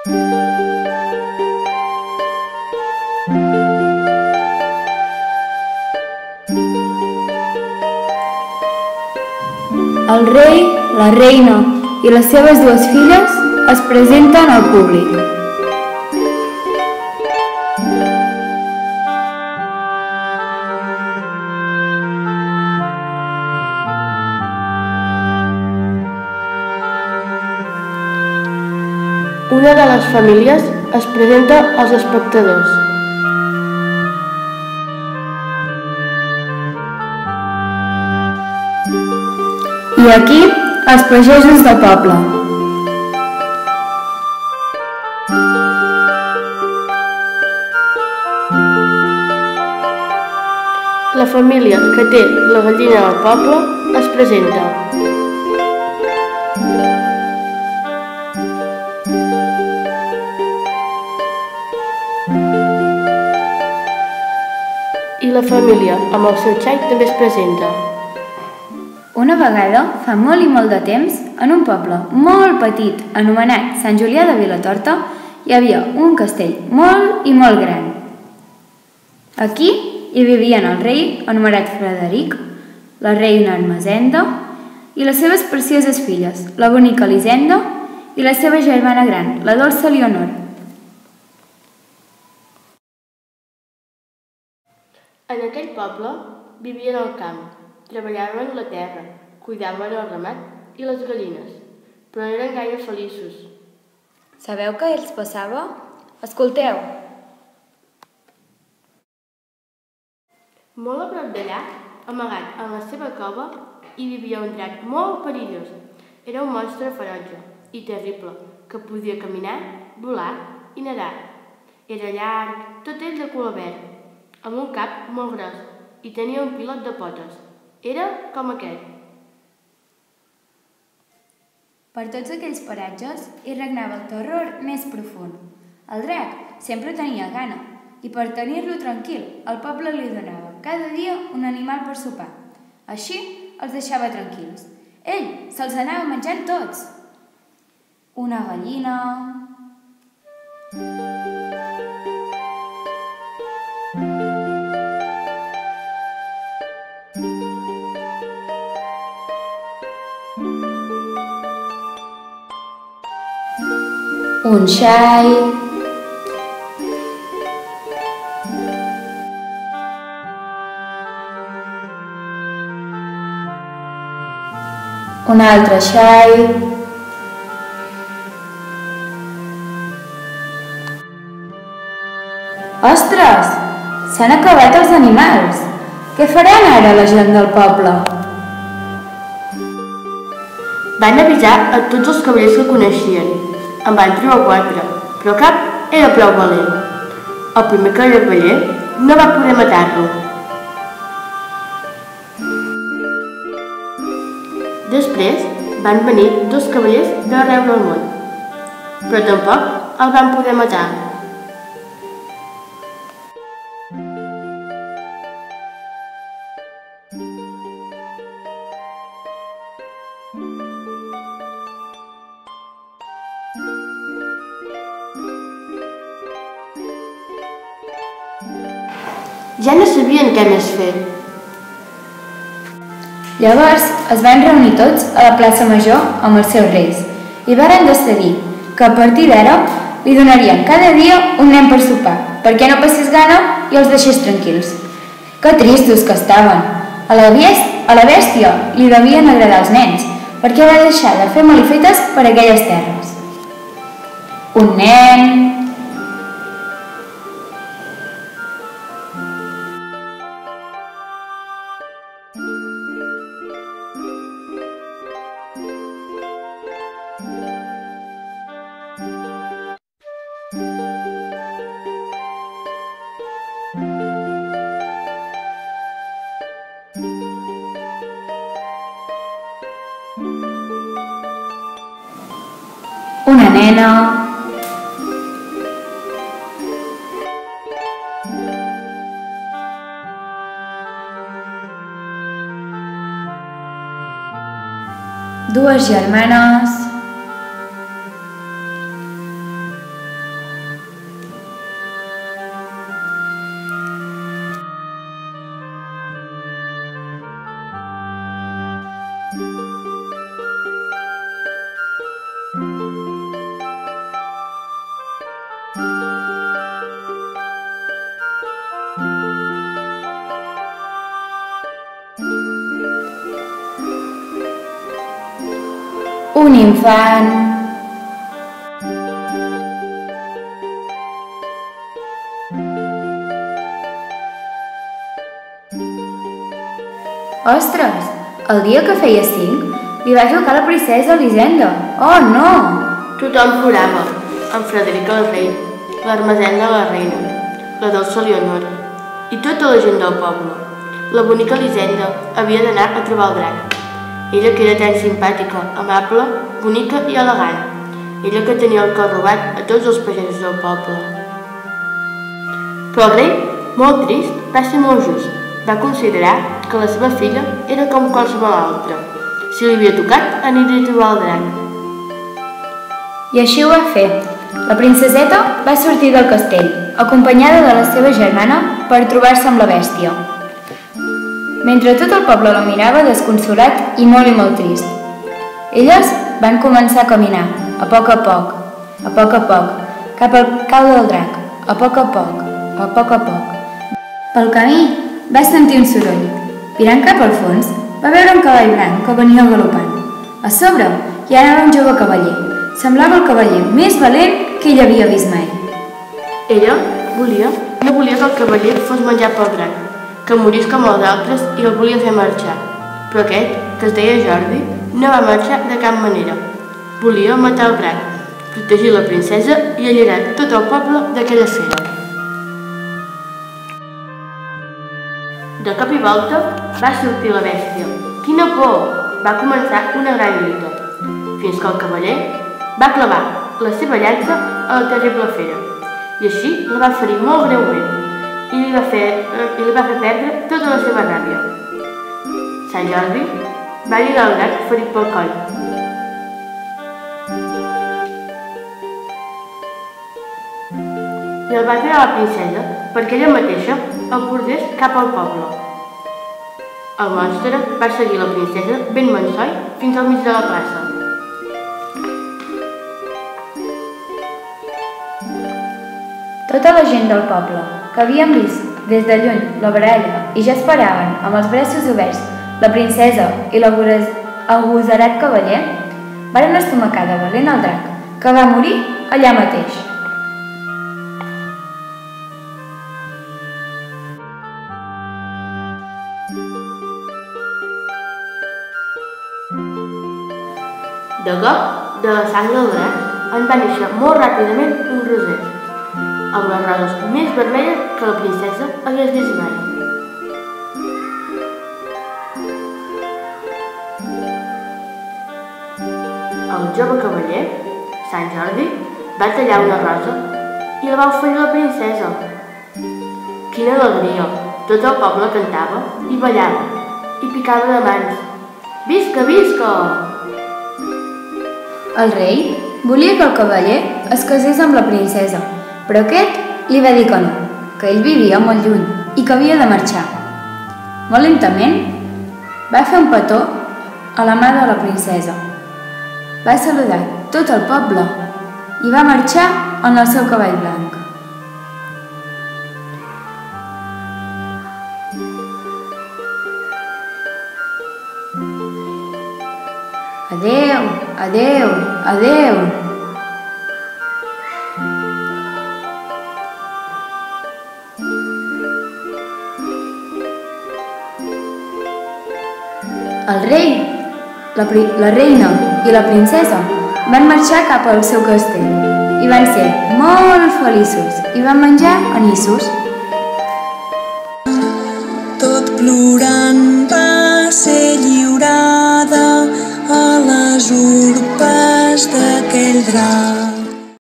El rei, la reina i les seves dues filles es presenten al públic. Una de les famílies es presenta als espectadors. I aquí, els pagesos del poble. La família que té la gallina del poble es presenta. I la família amb el seu xai també es presenta. Una vegada, fa molt i molt de temps, en un poble molt petit anomenat Sant Julià de Vilatorta, hi havia un castell molt i molt gran. Aquí hi vivien el rei, anomenat Frederic, la reina Ermesenda i les seves precioses filles, la bonica Elisenda i la seva germana gran, la dolça Leonor. En aquell poble vivien al camp, treballaven la terra, cuidaven el ramat i les gallines, però no eren gaire feliços. Sabeu què els passava? Escolteu! Molt a prop d'allà, amagat en la seva cova, hi vivia un drac molt perillós. Era un monstre ferotge i terrible, que podia caminar, volar i nedar. Era llarg, tot ell de color verd, amb un cap molt gros i tenia un pilot de potes. Era com aquest. Per tots aquells paratges hi regnava el terror més profund. El drac sempre tenia gana i per tenir-lo tranquil el poble li donava cada dia un animal per sopar. Així els deixava tranquils. Ell se'ls anava menjant tots. Una gallina, un xai, un altre xai, ostres! S'han acabat els animals! Què faran ara la gent del poble? Van avisar a tots els cavallers que coneixien. En van trobar 4, però cap era prou valent. El primer cavaller no va poder matar-lo. Després van venir 2 cavallers d'arreu del món, però tampoc el van poder matar. Ja no sabien què més fer. Llavors es van reunir tots a la plaça Major amb els seus reis i varen decidir que a partir d'ara li donarien cada dia un nen per sopar, perquè no passés gana i els deixés tranquils. Que tristos que estaven! A la bèstia li devien agradar els nens, perquè va deixar de fer malifetes per aquelles terres. Un nen... una nena... dues germanes... un infant. Ostres, el dia que feia 5 li va trucar la princesa Elisenda. Oh, no! Tothom plorava. En Frederic el rei, l'Ermessenda la reina, la dolça Leonor i tota la gent del poble. La bonica Elisenda havia d'anar a trobar el drac. Ella que era tan simpàtica, amable, bonica i elegant. Ella que tenia el cor robat a tots els pagesos del poble. Però el rei, molt trist, va ser molt just. Va considerar que la seva filla era com qualsevol altra. Si li havia tocat, aniria a trobar el drac. I així ho va fer. La princeseta va sortir del castell, acompanyada de la seva germana, per trobar-se amb la bèstia. Mentre tot el poble la mirava desconsolat i molt trist. Elles van començar a caminar, a poc, cap al cau del drac, a poc. Pel camí va sentir un soroll. Mirant cap al fons, va veure un cavall blanc que venia galopant. A sobre hi anava un jove cavaller. Semblava el cavaller més valent que ell havia vist mai. Ella no volia que el cavaller fos menjat pel drac, que morís com els altres i el volia fer marxar. Però aquest, que es deia Jordi, no va marxar de cap manera. Volia matar el drac, protegir la princesa i alliberar tot el poble d'aquella fera. De cop i volta va sortir la bèstia. Quina por! Va començar una gran lluita, fins que el cavaller va clavar la seva llança a la terrible fera i així la va ferir molt greument i li va fer perdre tota la seva ràbia. Sant Jordi va lligar el drac ferit pel coll. I el va tirar a la princesa perquè ella mateixa el portés cap al poble. El monstre va seguir la princesa ben mansoll fins al mig de la plaça. Tota la gent del poble, que havien vist des de lluny la baralla i ja esperaven amb els braços oberts la princesa i l'agosarat cavaller, varen estomacar de valent el drac, que va morir allà mateix. De cop, de la sang del drac, en va néixer molt ràpidament un roser, amb les roses més vermelles que la princesa hagués vist mai. El jove cavaller, Sant Jordi, va tallar una rosa i la va oferir a la princesa. Quina alegria! Tot el poble cantava i ballava i picava de mans. Visca, visca! El rei volia que el cavaller es casés amb la princesa, però aquest li va dir que no, que ell vivia molt lluny i que havia de marxar. Molt lentament va fer un petó a la mà de la princesa. Va saludar tot el poble i va marxar en el seu cavall blanc. Adéu, adéu, adéu. El rei, la reina i la princesa van marxar cap al seu castell i van ser molt feliços i van menjar anissos. Tot plorant va ser lliurada a les urpes d'aquell drac.